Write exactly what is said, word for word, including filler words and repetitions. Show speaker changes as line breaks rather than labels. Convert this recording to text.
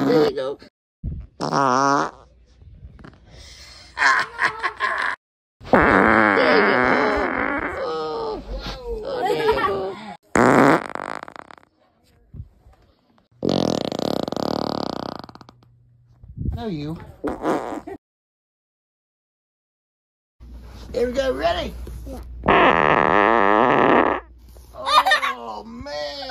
There you go. There you go. Oh, oh, there you go. No, you. Here we go, ready? Yeah. Oh, man.